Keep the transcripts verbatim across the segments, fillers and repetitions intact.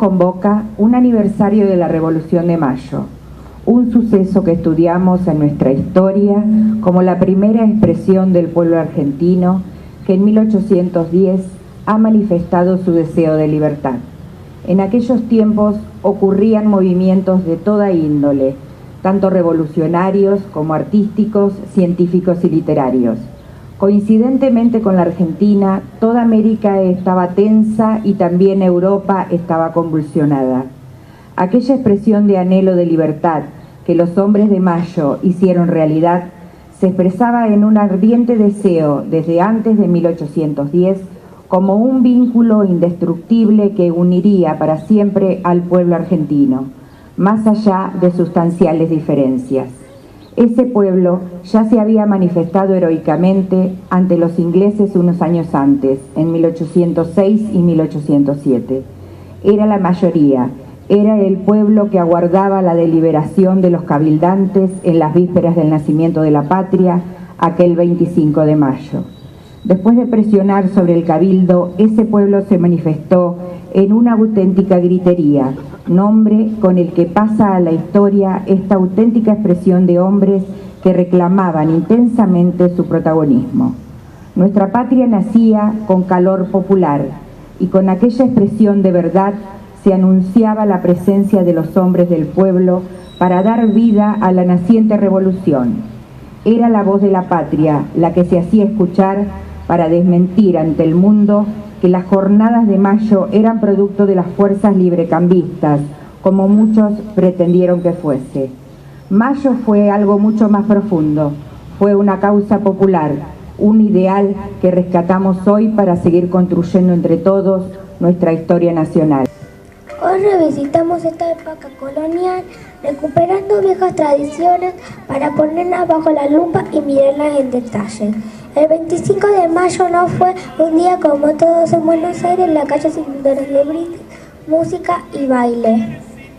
convoca un aniversario de la Revolución de Mayo, un suceso que estudiamos en nuestra historia como la primera expresión del pueblo argentino que en mil ochocientos diez ha manifestado su deseo de libertad. En aquellos tiempos ocurrían movimientos de toda índole, tanto revolucionarios como artísticos, científicos y literarios. Coincidentemente con la Argentina, toda América estaba tensa y también Europa estaba convulsionada. Aquella expresión de anhelo de libertad que los hombres de Mayo hicieron realidad se expresaba en un ardiente deseo desde antes de mil ochocientos diez como un vínculo indestructible que uniría para siempre al pueblo argentino, más allá de sustanciales diferencias. Ese pueblo ya se había manifestado heroicamente ante los ingleses unos años antes, en mil ochocientos seis y mil ochocientos siete. Era la mayoría, era el pueblo que aguardaba la deliberación de los cabildantes en las vísperas del nacimiento de la patria, aquel veinticinco de mayo. Después de presionar sobre el cabildo, ese pueblo se manifestó en una auténtica gritería, nombre con el que pasa a la historia esta auténtica expresión de hombres que reclamaban intensamente su protagonismo. Nuestra patria nacía con calor popular y con aquella expresión de verdad se anunciaba la presencia de los hombres del pueblo para dar vida a la naciente revolución. Era la voz de la patria la que se hacía escuchar para desmentir ante el mundo que las jornadas de mayo eran producto de las fuerzas librecambistas, como muchos pretendieron que fuese. Mayo fue algo mucho más profundo, fue una causa popular, un ideal que rescatamos hoy para seguir construyendo entre todos nuestra historia nacional. Hoy revisitamos esta época colonial, recuperando viejas tradiciones para ponerlas bajo la lupa y mirarlas en detalle. El veinticinco de mayo no fue un día como todos en Buenos Aires, en la calle sin lugares de brindis, música y baile.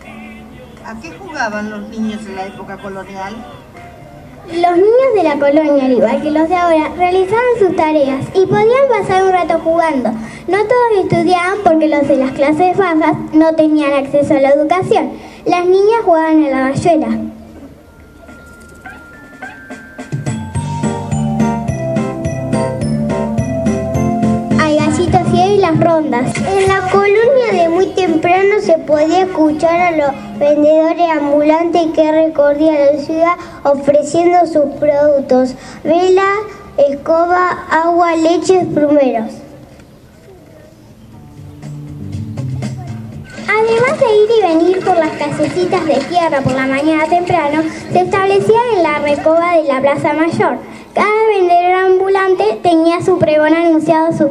¿A qué jugaban los niños en la época colonial? Los niños de la colonia, al igual que los de ahora, realizaban sus tareas y podían pasar un rato jugando. No todos estudiaban porque los de las clases bajas no tenían acceso a la educación. Las niñas jugaban a la rayuela. Al gallito ciego y las rondas. En la colonia de muy temprano se podía escuchar a los vendedores ambulantes que recorrían la ciudad ofreciendo sus productos: vela, escoba, agua, leche, plumeros. Además de ir y venir por las casecitas de tierra por la mañana temprano, se establecía en la recoba de la Plaza Mayor. Cada vendedor ambulante tenía su pregón anunciado su...